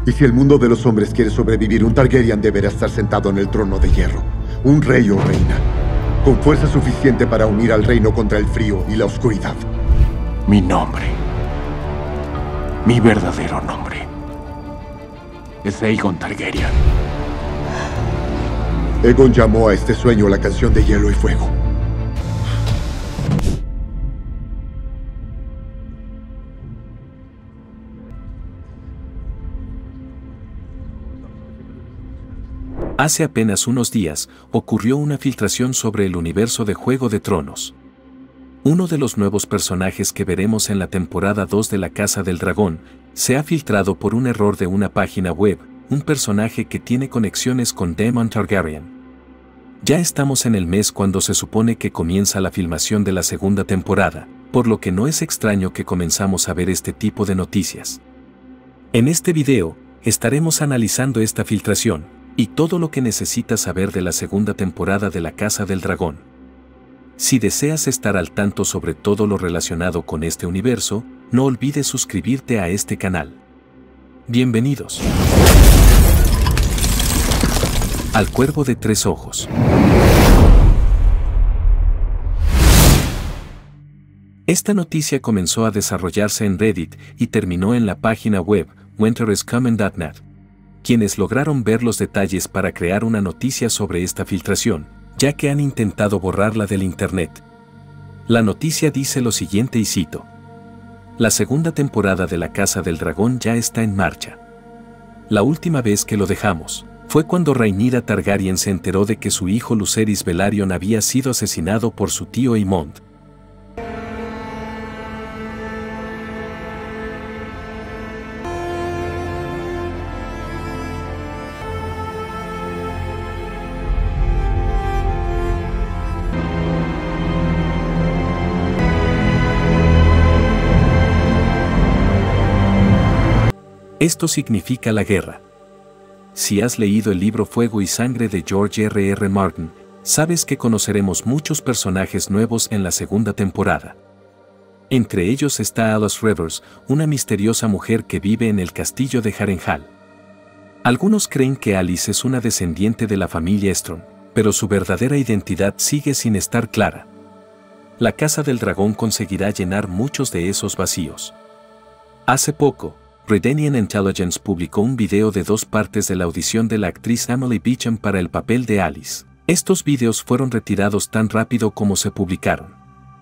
Y si el mundo de los hombres quiere sobrevivir, un Targaryen deberá estar sentado en el trono de hierro. Un rey o reina, con fuerza suficiente para unir al reino contra el frío y la oscuridad. Mi nombre, mi verdadero nombre, es Aegon Targaryen. Aegon llamó a este sueño la canción de hielo y fuego. Hace apenas unos días, ocurrió una filtración sobre el universo de Juego de Tronos. Uno de los nuevos personajes que veremos en la temporada 2 de La Casa del Dragón, se ha filtrado por un error de una página web, un personaje que tiene conexiones con Daemon Targaryen. Ya estamos en el mes cuando se supone que comienza la filmación de la segunda temporada, por lo que no es extraño que comenzamos a ver este tipo de noticias. En este video, estaremos analizando esta filtración, y todo lo que necesitas saber de la segunda temporada de La Casa del Dragón. Si deseas estar al tanto sobre todo lo relacionado con este universo, no olvides suscribirte a este canal. Bienvenidos al Cuervo de Tres Ojos. Esta noticia comenzó a desarrollarse en Reddit y terminó en la página web winteriscoming.net, quienes lograron ver los detalles para crear una noticia sobre esta filtración, ya que han intentado borrarla del internet. La noticia dice lo siguiente y cito: la segunda temporada de La Casa del Dragón ya está en marcha. La última vez que lo dejamos fue cuando Rhaenyra Targaryen se enteró de que su hijo Lucerys Velaryon había sido asesinado por su tío Aemond. Esto significa la guerra. Si has leído el libro Fuego y Sangre de George R.R. Martin, sabes que conoceremos muchos personajes nuevos en la segunda temporada. Entre ellos está Alyce Rivers, una misteriosa mujer que vive en el castillo de Harrenhal. Algunos creen que Alyce es una descendiente de la familia Strong, pero su verdadera identidad sigue sin estar clara. La Casa del Dragón conseguirá llenar muchos de esos vacíos. Hace poco, Redanian Intelligence publicó un video de 2 partes de la audición de la actriz Emily Beecham para el papel de Alyce. Estos videos fueron retirados tan rápido como se publicaron.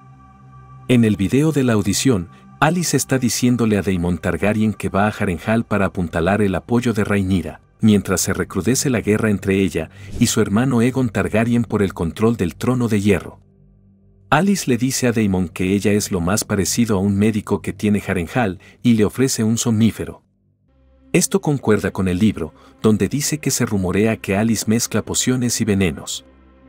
En el video de la audición, Alyce está diciéndole a Daemon Targaryen que va a Harrenhal para apuntalar el apoyo de Rhaenyra, mientras se recrudece la guerra entre ella y su hermano Aegon Targaryen por el control del trono de hierro. Alyce le dice a Daemon que ella es lo más parecido a un médico que tiene Harrenhal y le ofrece un somnífero. Esto concuerda con el libro, donde dice que se rumorea que Alyce mezcla pociones y venenos.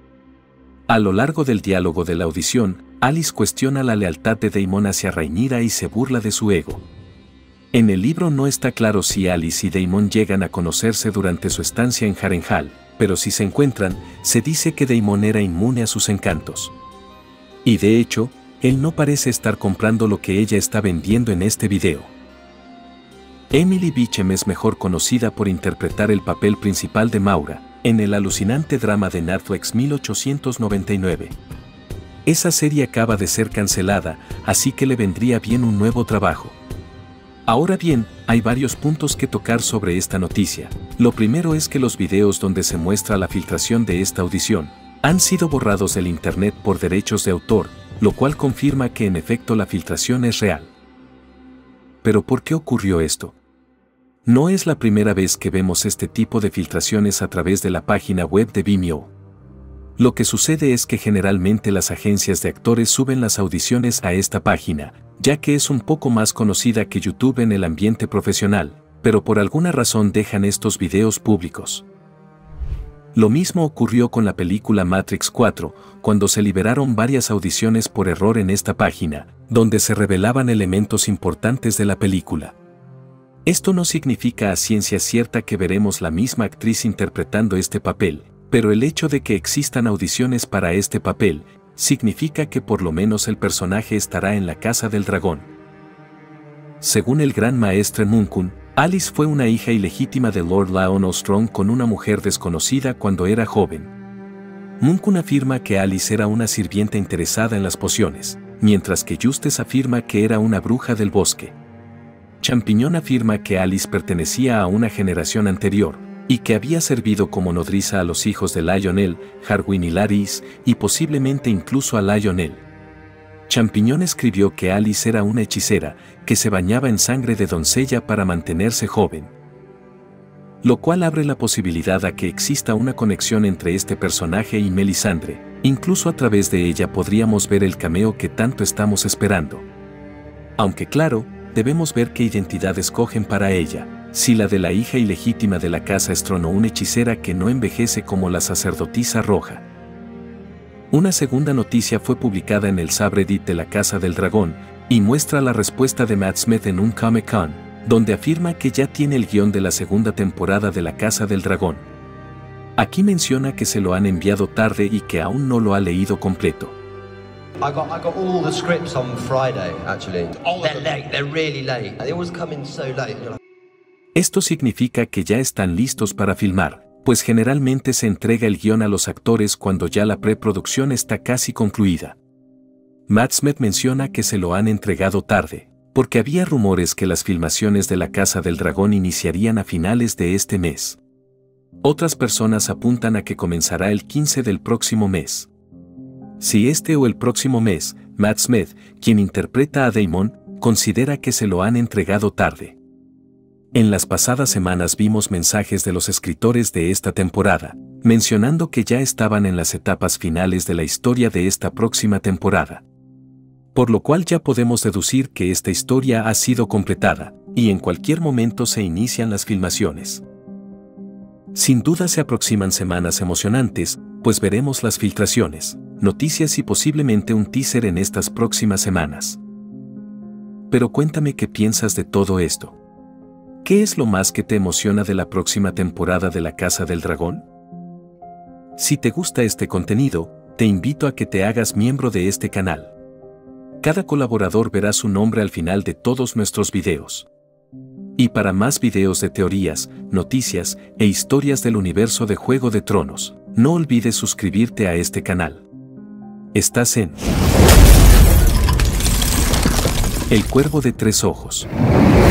A lo largo del diálogo de la audición, Alyce cuestiona la lealtad de Daemon hacia Rhaenyra y se burla de su ego. En el libro no está claro si Alyce y Daemon llegan a conocerse durante su estancia en Harrenhal, pero si se encuentran, se dice que Daemon era inmune a sus encantos. Y de hecho, él no parece estar comprando lo que ella está vendiendo en este video. Emily Beecham es mejor conocida por interpretar el papel principal de Maura, en el alucinante drama de Netflix 1899. Esa serie acaba de ser cancelada, así que le vendría bien un nuevo trabajo. Ahora bien, hay varios puntos que tocar sobre esta noticia. Lo primero es que los videos donde se muestra la filtración de esta audición han sido borrados del internet por derechos de autor, lo cual confirma que en efecto la filtración es real. ¿Pero por qué ocurrió esto? No es la primera vez que vemos este tipo de filtraciones a través de la página web de Vimeo. Lo que sucede es que generalmente las agencias de actores suben las audiciones a esta página, ya que es un poco más conocida que YouTube en el ambiente profesional, pero por alguna razón dejan estos videos públicos. Lo mismo ocurrió con la película Matrix 4, cuando se liberaron varias audiciones por error en esta página, donde se revelaban elementos importantes de la película. Esto no significa a ciencia cierta que veremos la misma actriz interpretando este papel, pero el hecho de que existan audiciones para este papel, significa que por lo menos el personaje estará en la Casa del Dragón. Según el gran maestre Munkun, Alice fue una hija ilegítima de Lord Lionel Strong con una mujer desconocida cuando era joven. Munkun afirma que Alice era una sirvienta interesada en las pociones, mientras que Eustace afirma que era una bruja del bosque. Champiñón afirma que Alice pertenecía a una generación anterior, y que había servido como nodriza a los hijos de Lionel, Harwin y Larys, y posiblemente incluso a Lionel. Champiñón escribió que Alice era una hechicera, que se bañaba en sangre de doncella para mantenerse joven. Lo cual abre la posibilidad a que exista una conexión entre este personaje y Melisandre, incluso a través de ella podríamos ver el cameo que tanto estamos esperando. Aunque claro, debemos ver qué identidad escogen para ella, si la de la hija ilegítima de la casa Strong o una hechicera que no envejece como la sacerdotisa roja. Una segunda noticia fue publicada en el subreddit de la Casa del Dragón, y muestra la respuesta de Matt Smith en un Comic-Con, donde afirma que ya tiene el guión de la segunda temporada de la Casa del Dragón. Aquí menciona que se lo han enviado tarde y que aún no lo ha leído completo. I got all the scripts on Friday, actually. They're late, they're really late. They always come in so late. Esto significa que ya están listos para filmar, pues generalmente se entrega el guión a los actores cuando ya la preproducción está casi concluida. Matt Smith menciona que se lo han entregado tarde, porque había rumores que las filmaciones de la Casa del Dragón iniciarían a finales de este mes. Otras personas apuntan a que comenzará el 15 del próximo mes. Si este o el próximo mes, Matt Smith, quien interpreta a Daemon, considera que se lo han entregado tarde. En las pasadas semanas vimos mensajes de los escritores de esta temporada, mencionando que ya estaban en las etapas finales de la historia de esta próxima temporada. Por lo cual ya podemos deducir que esta historia ha sido completada, y en cualquier momento se inician las filmaciones. Sin duda se aproximan semanas emocionantes, pues veremos las filtraciones, noticias y posiblemente un teaser en estas próximas semanas. Pero cuéntame qué piensas de todo esto. ¿Qué es lo más que te emociona de la próxima temporada de La Casa del Dragón? Si te gusta este contenido, te invito a que te hagas miembro de este canal. Cada colaborador verá su nombre al final de todos nuestros videos. Y para más videos de teorías, noticias e historias del universo de Juego de Tronos, no olvides suscribirte a este canal. Estás en El Cuervo de Tres Ojos.